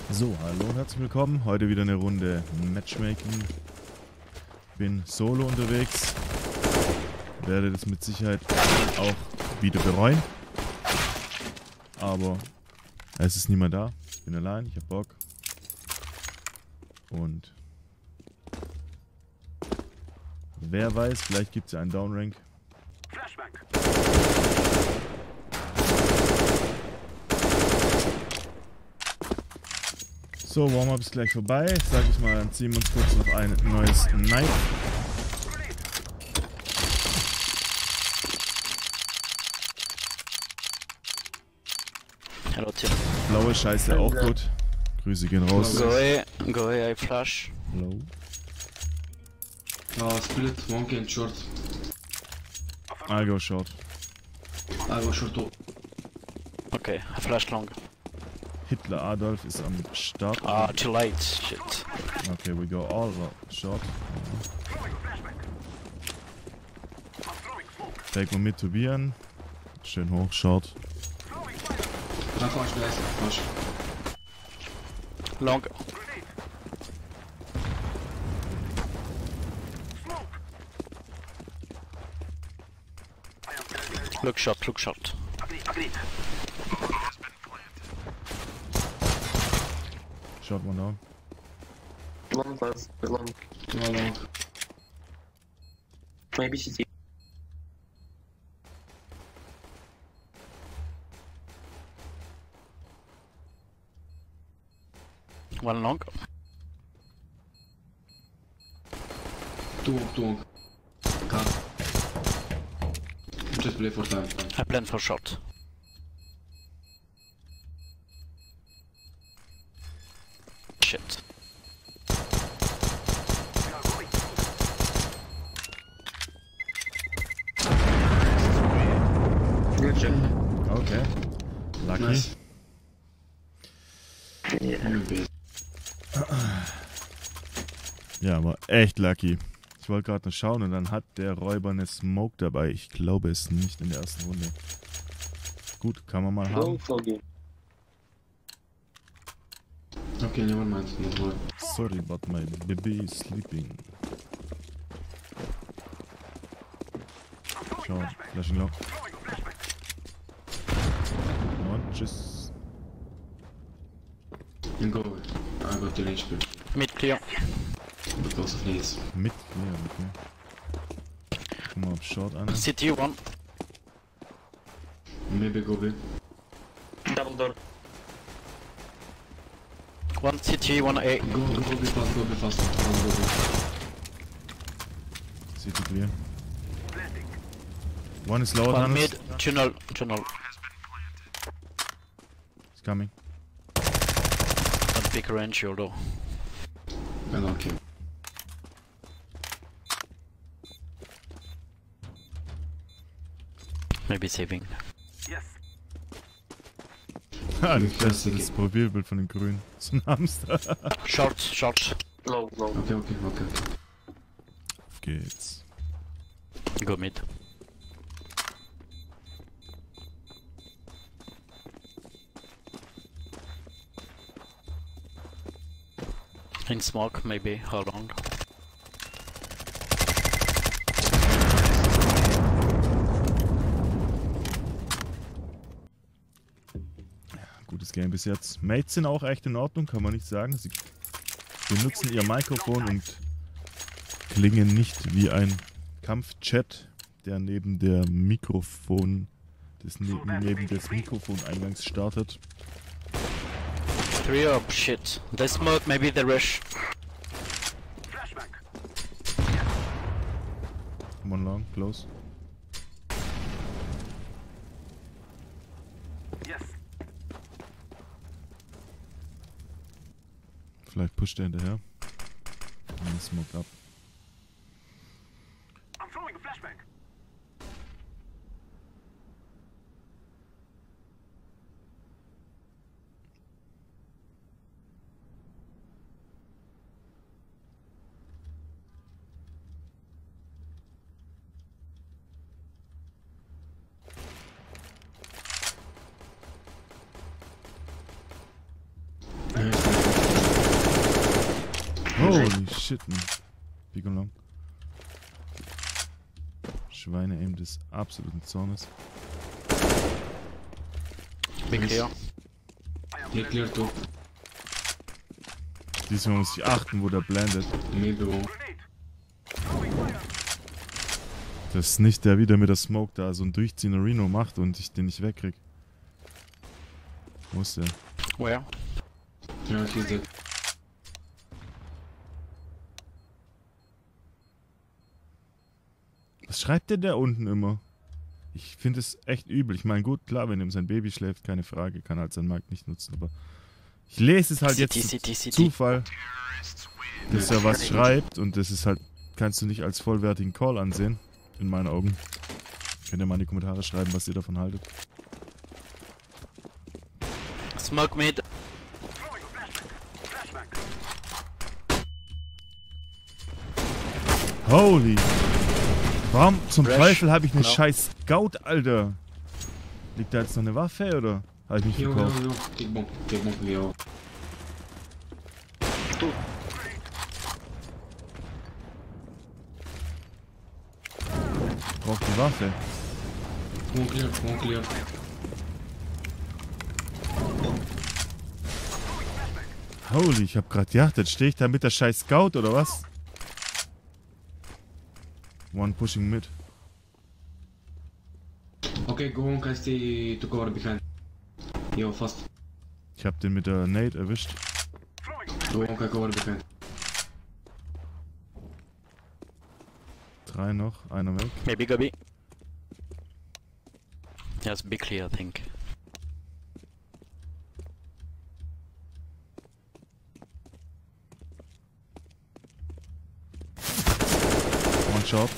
So, hallo und herzlich willkommen. Heute wieder eine Runde Matchmaking. Bin solo unterwegs. Werde das mit Sicherheit auch wieder bereuen. Aber es ist niemand da. Ich bin allein, ich hab Bock. Und wer weiß, vielleicht gibt es ja einen Downrank. So, Warm-up ist gleich vorbei. Sag ich mal, dann ziehen wir uns kurz noch ein neues Knife. Hello Tim. Blaue Scheiße auch gut. Grüße gehen raus. Go away, I flash. Hello. Split, monkey and short. I go short. I go short too. Okay, I flash long. Hitler Adolf ist am Start. Ah, too late, shit. Okay, we go all short. Take mal mit Tobian. Schön hoch, short. Flash, guys. Flash. Long. Look shot, look shot. Short one down. Long plus, long. No long. Maybe CT. One long. Two long. Cut. Just play for time. I plan for shot. Shit. Good job. Okay. Lucky. Nice. Yeah. You're best. Ja, war echt lucky. Ich wollte gerade noch schauen und dann hat der Räuber eine Smoke dabei. Ich glaube es nicht in der ersten Runde. Gut, kann man mal haben. Long foggy. Okay, never mind. Not worry. Sorry, but my baby is sleeping. Schau, flashing low. Und tschüss. You go away. I got 10 HP. Mid clear. Because of needs. Mit mir, okay. Guck mal, ob Short an. CT one. Maybe go B. Double door. One CT, one A. Go B fast, go B fast. Go B. City clear. One is lower One than us. mid. Tunnel, tunnel. It's coming. One big range, although. I don't care. Maybe saving. Ah, das ist das Profilbild von den Grünen. So ein Hamster. Short, short. Long, long. Okay. Auf geht's. Go mid. In smoke, maybe. How long? Gutes Game bis jetzt. Mates sind auch echt in Ordnung, kann man nicht sagen. Sie benutzen ihr Mikrofon und klingen nicht wie ein Kampfchat, der neben der Mikrofon neben des Mikrofoneingangs startet. 3 up, shit. They smoke, maybe they rush. One long, close. Vielleicht pusht er hinterher. Und dann smoke ab. Nice. Holy shit, man. Big und long. Schweine-Aim des absoluten Zornes. Be clear. He clear too. Diesmal muss ich achten, wo der blendet. Maybe one. Das ist nicht der wieder mit der Smoke da so ein durchziehender Reno macht und ich den nicht wegkrieg. Wo ist der? Where? Yeah, he's dead. Was schreibt denn der unten immer? Ich finde es echt übel. Ich meine, gut, klar, wenn ihm sein Baby schläft, keine Frage, kann halt seinen Markt nicht nutzen, aber ich lese es halt jetzt City. Zufall, dass er was schreibt und das ist halt, kannst du nicht als vollwertigen Call ansehen, in meinen Augen. Könnt ihr mal in die Kommentare schreiben, was ihr davon haltet. Smoke mid. Holy! Warum zum Rush. Teufel habe ich eine Genau. scheiß Scout, Alter? Liegt da jetzt noch eine Waffe, oder? Habe ich mich Yo, verkauft? yo, yo. Take bomb, yo. Braucht die Waffe. One clear, one clear. Holy, ich hab grad gedacht, jetzt stehe ich da mit der scheiß Scout, oder was? One pushing mid. Okay, go on, can stay to cover behind. Yo, fast. Ich hab den mit der Nade erwischt. Go on, can cover behind. 3 noch, einer weg. Maybe go B. Yes, be clear, I think. One shot.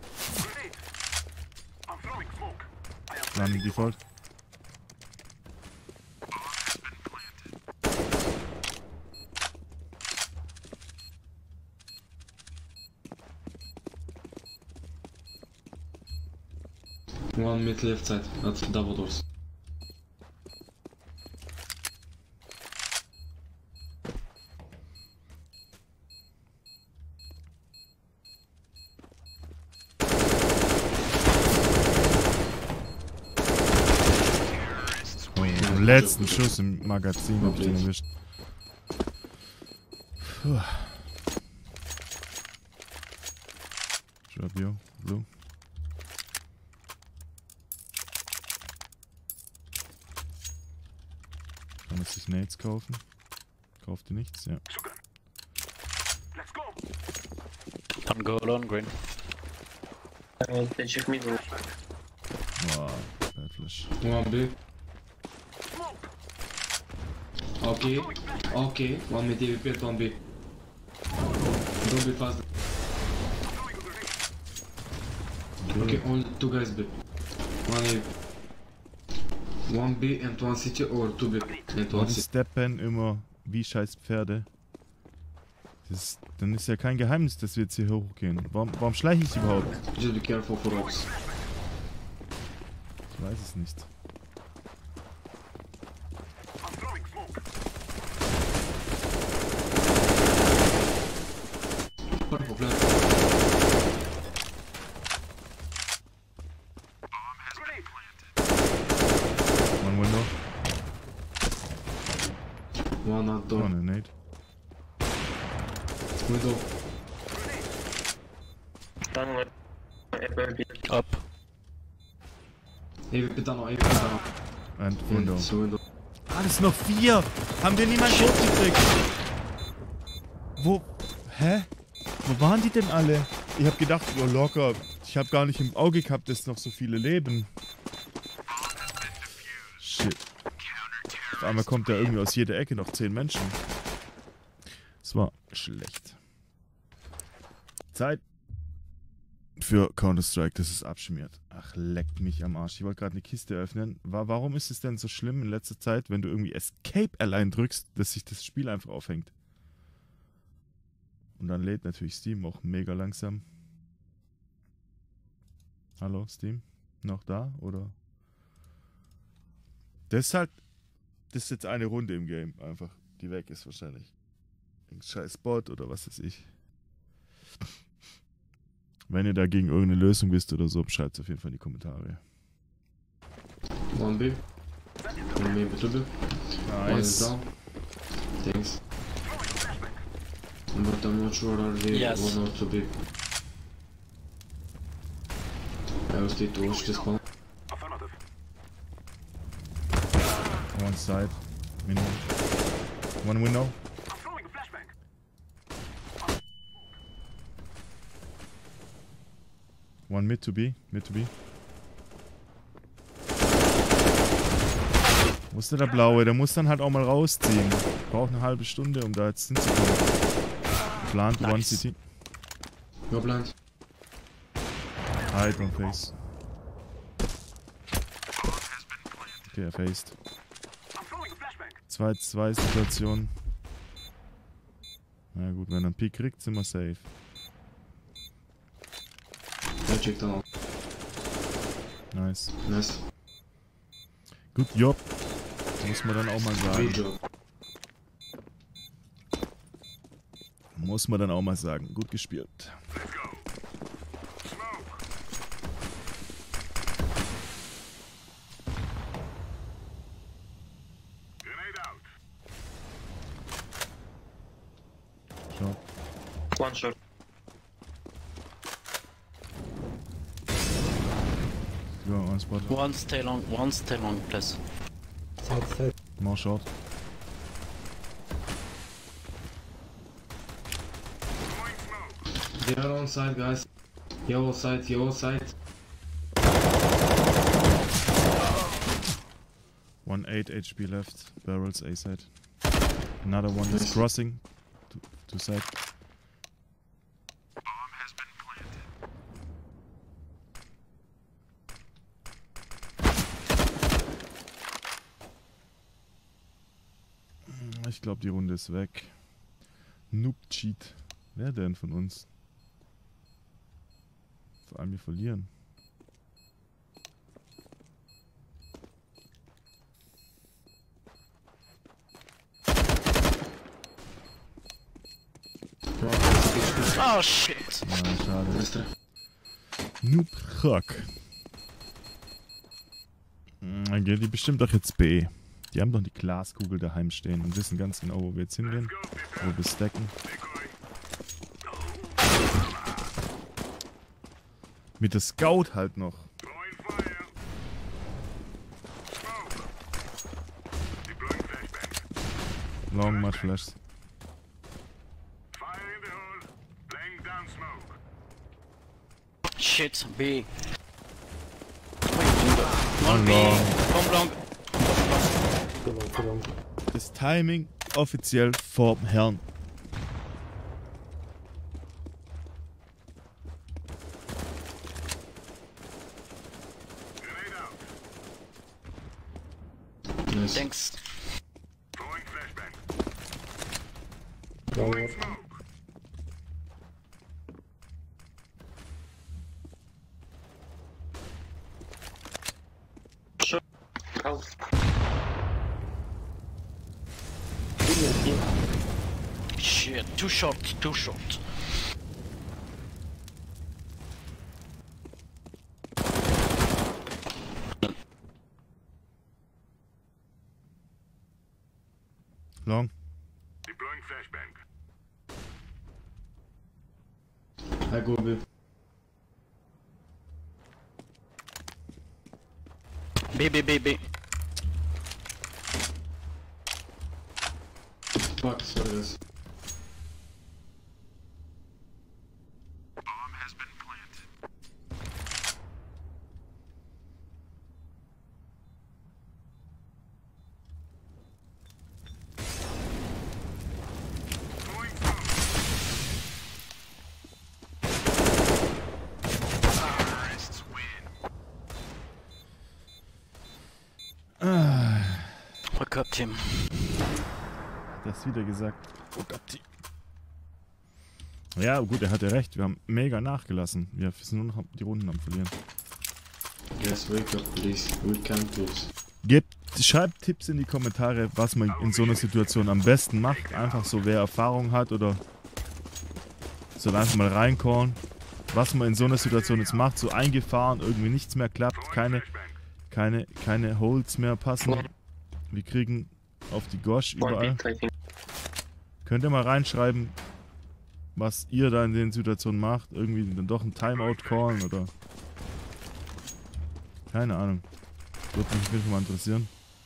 Landing Default. One mid left side, at double doors. Oh, am letzten Schuss im Magazin hab ich den erwischt. Puh. Drop yo, blue. Kann man sich Nades kaufen? Kauft ihr nichts? Ja. Don't go alone, green. They check me. Wow, bad flash. One B. Okay, okay. One mid AWP, one B. Don't be fast. Okay, only two guys B. One A. One B and one city or two B and Warum one city. steppen immer wie scheiß Pferde? Dann ist ja kein Geheimnis, dass wir jetzt hier hochgehen. Warum schleiche ich überhaupt? Just be careful for rocks. Ich weiß es nicht. Purple flag. One window. One outdoor. One nade. Window. Tunnel. Up. AWP tunnel, AWP tunnel. And window. And window. Ah, das sind noch 4! Haben wir niemanden hochgekriegt? Wo? Hä? Wo waren die denn alle? Ich hab gedacht, oh locker. Ich hab gar nicht im Auge gehabt, dass noch so viele leben. Shit. Auf einmal kommt da irgendwie aus jeder Ecke noch 10 Menschen. Das war schlecht. Zeit für Counter-Strike, das ist abschmiert. Ach, leckt mich am Arsch. Ich wollte gerade eine Kiste öffnen. Warum ist es denn so schlimm in letzter Zeit, wenn du irgendwie Escape allein drückst, dass sich das Spiel einfach aufhängt? Und dann lädt natürlich Steam auch mega langsam. Hallo, Steam? Noch da, oder? Das ist halt... Das ist jetzt eine Runde im Game, einfach. Die weg ist wahrscheinlich. Scheiß Bot oder was weiß ich. Wenn ihr dagegen irgendeine Lösung wisst oder so, schreibt es auf jeden Fall in die Kommentare. 1B. 1B, 2B. One is Nice. down. Thanks. But I'm not sure are they Yes. 1 or 2B. I will stay to watch this spawn. One side. Window. One window. One mid to B. Mid to B. Wo ist denn der Blaue? Der muss dann halt auch mal rausziehen. Braucht eine halbe Stunde, um da jetzt hinzukommen. Plant Nice. One City. Go blind. Hide on face. Okay, er faced. Zwei Situationen. Na gut, wenn er einen Pick kriegt, sind wir safe. I checked down. Nice. Nice. Gut Job. Muss man dann auch mal sagen. Great job. Muss man dann auch mal sagen. Gut gespielt. Schau. One shot. Go on spot. One stay long, please. More short. They are on side, guys. Yellow side, yellow side. 1-8 HP left. Barrels A side. Another one is Nice. crossing. To side. Ich glaube, die Runde ist weg. Noob Cheat. Wer denn von uns? Vor allem wir verlieren. Oh shit! Ja, schade. Nice try. Noob Rock. Dann gehen die bestimmt doch jetzt B. Die haben doch die Glaskugel daheim stehen und wissen ganz genau, wo wir jetzt hingehen. Wo wir stacken. Mit der Scout halt noch. Long Mud Flash. Shit, B. One B. long. Bomb long. Das Timing offiziell vom Herrn. Nice. Thanks. Shot. Out. Shit, too short, too short. Long. I go B. B, B, B, B. Fuck, sorry guys. Fuck up, Team. Das wieder gesagt. Oh Gott. Ja, gut, er hatte recht. Wir haben mega nachgelassen. Wir sind nur noch die Runden am Verlieren. Guys, wake up please. We can't lose. Gib Schreibt Tipps in die Kommentare, was man in so einer Situation am besten macht. Einfach so, wer Erfahrung hat oder soll einfach mal reinkallen. Was man in so einer Situation jetzt macht, so eingefahren, irgendwie nichts mehr klappt, keine Holds mehr passen. Wir kriegen auf die Gosh One überall. bit, I think. Könnt ihr mal reinschreiben, was ihr da in den Situationen macht? Irgendwie dann doch ein Timeout callen oder... Keine Ahnung. Würde mich auf jeden Fall mal interessieren.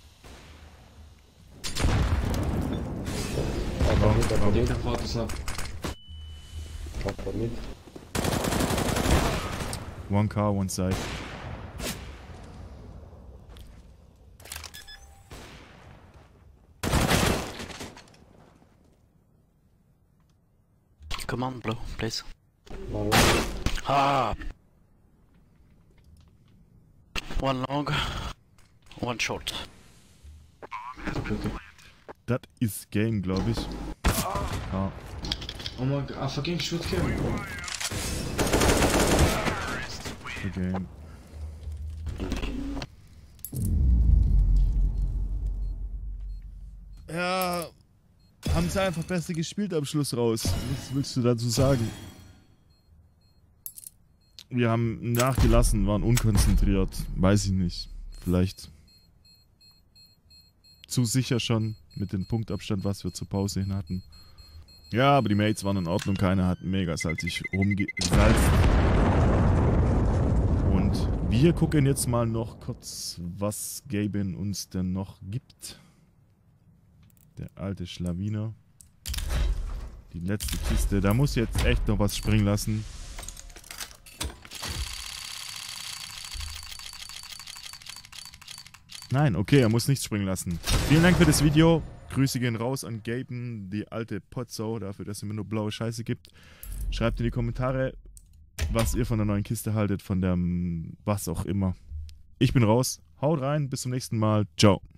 Jeder fährt es ab. 1 car, 1 side. Come on, blue, please. Ah! One long, one short. Okay. Das ist Game, glaube ich. Ja. Oh my god, I fucking shoot him. The Game. Ja, haben sie einfach besser gespielt am Schluss raus. Was willst du dazu sagen? Wir haben nachgelassen, waren unkonzentriert. Weiß ich nicht. Vielleicht zu sicher schon mit dem Punktabstand, was wir zur Pause hin hatten. Ja, aber die Mates waren in Ordnung. Keiner hat mega salzig rumgesalzt. Und wir gucken jetzt mal noch kurz, was Gaben uns denn noch gibt. Der alte Schlawiner. Die letzte Kiste. Da muss jetzt echt noch was springen lassen. Nein, okay, er muss nichts springen lassen. Vielen Dank für das Video. Grüße gehen raus an Gaben, die alte Potsau, dafür, dass er mir nur blaue Scheiße gibt. Schreibt in die Kommentare, was ihr von der neuen Kiste haltet, von der was auch immer. Ich bin raus. Haut rein, bis zum nächsten Mal. Ciao.